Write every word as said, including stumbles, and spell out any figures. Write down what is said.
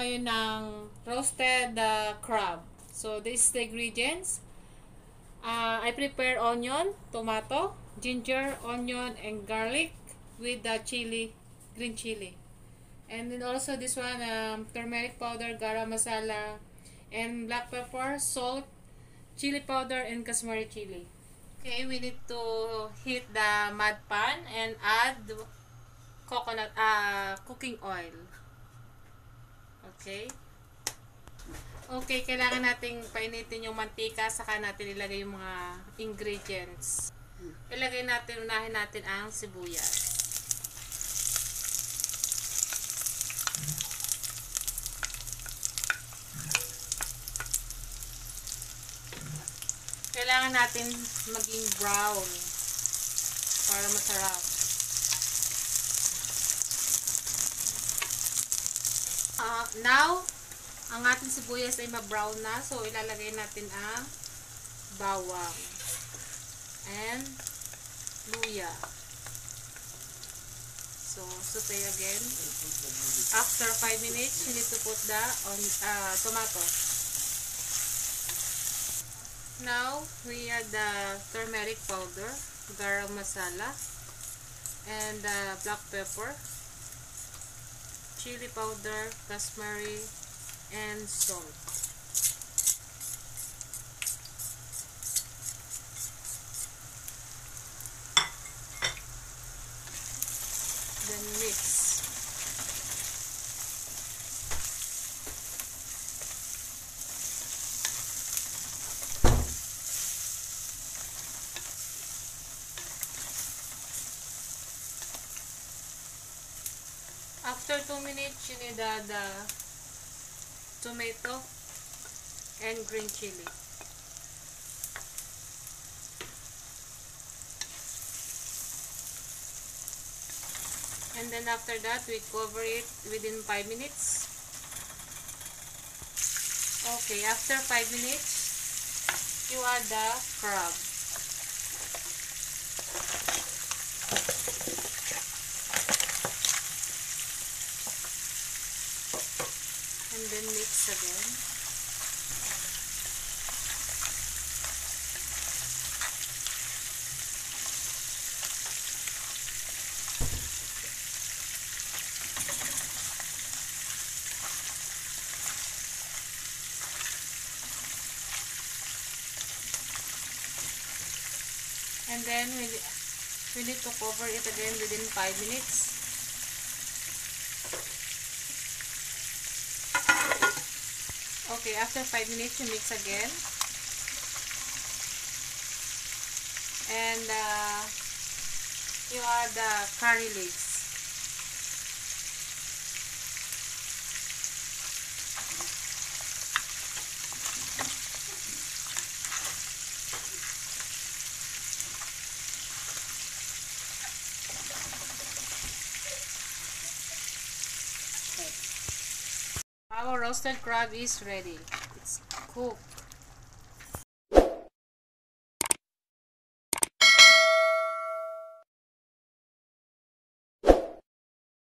ngayon ng roasted uh, crab. So, this is the ingredients. Uh, I prepare onion, tomato, ginger, onion, and garlic with the chili, green chili. And then also this one, um, turmeric powder, garam masala, and black pepper, salt, chili powder, and Kashmiri chili. Okay, we need to heat the mud pan and add coconut, uh, cooking oil. Okay. Okay, kailangan nating painitin yung mantika, saka natin ilagay yung mga ingredients. Ilagay natin, unahin natin ang sibuyas. Kailangan natin maging brown para masarap. Uh, now, ang ating sibuyas ay ma-brown na. So, ilalagay natin ang bawang and luya. So, saute again. After five minutes, you need to put the on, uh, tomato. Now, we add the turmeric powder, garam masala, and uh, black pepper, chili powder, Kashmiri, and salt. Then mix. After two minutes, you need to add the tomato and green chili. And then after that, we cover it within five minutes. Okay, after five minutes, you add the crab. And then mix again. And then we, we need to cover it again within five minutes. Okay, after five minutes, you mix again. And uh, you add the curry leaves. Our roasted crab is ready. It's cooked.